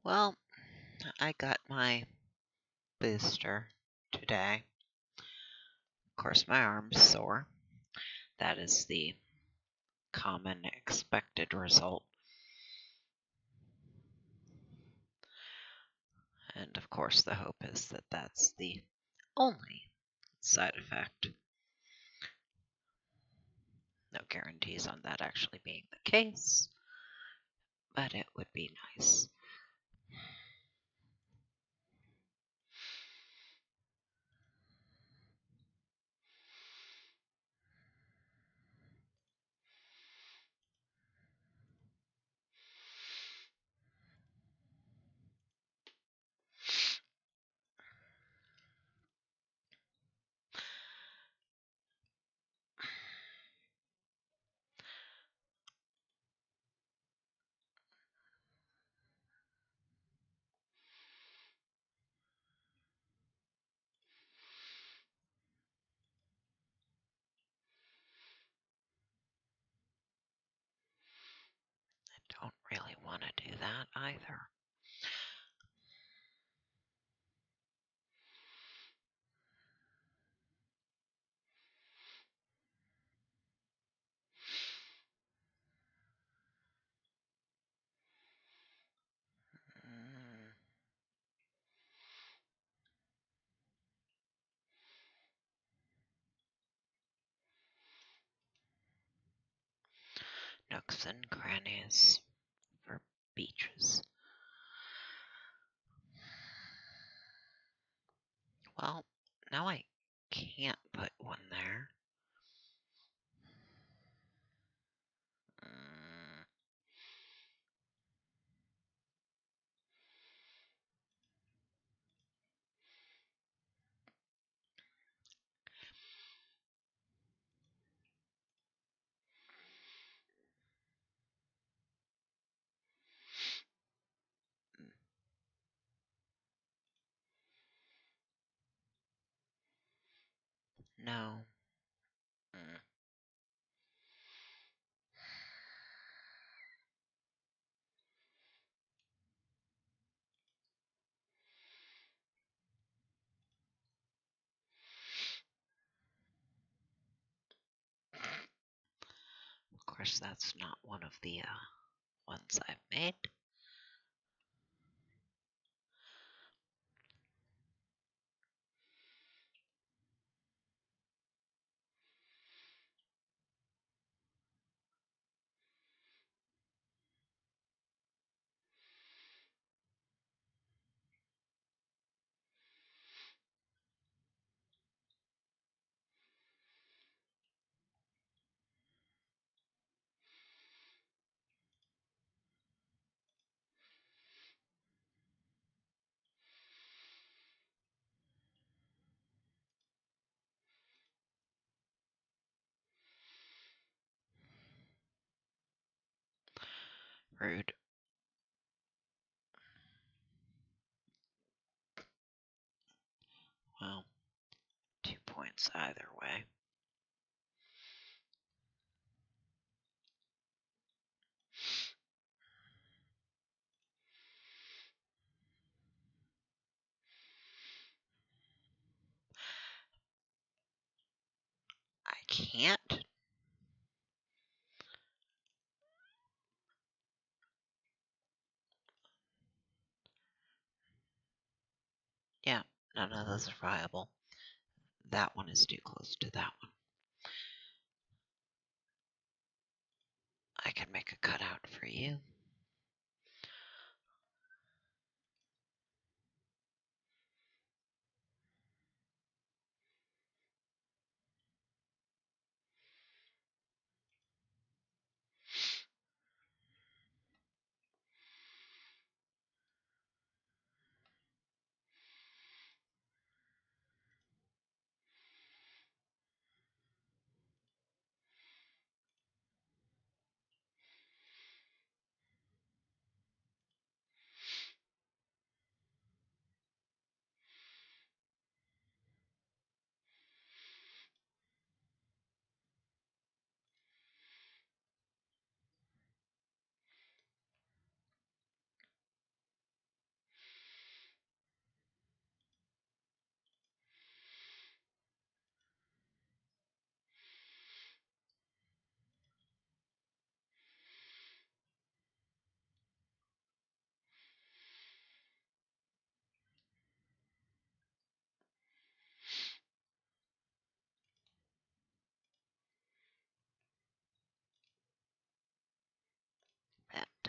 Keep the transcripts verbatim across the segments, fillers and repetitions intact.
Well, I got my booster today. Of course, my arm's sore. That is the common expected result. And of course, the hope is that that's the only side effect. No guarantees on that actually being the case, but it would be nice. I don't really want to do that either. Mm. Nooks and crannies for beaches. Well, now I can't put one there. Mm. No. Mm. Of course, that's not one of the uh, ones I've made. Rude. Well, two points either way. I can't. Yeah, none of those are viable. That one is too close to that one. I can make a cutout for you.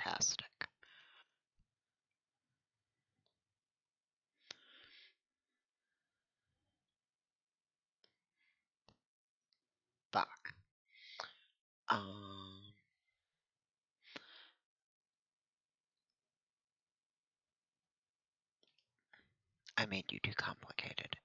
fantastic. Fuck. Um, I made you too complicated.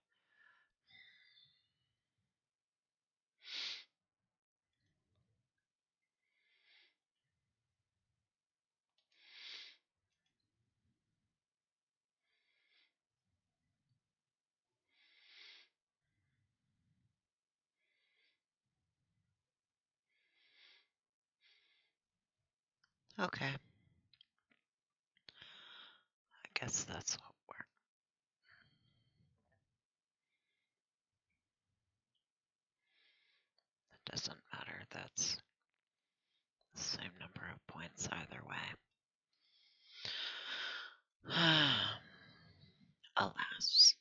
Okay. I guess that's what we're. It doesn't matter. That's the same number of points either way. Alas.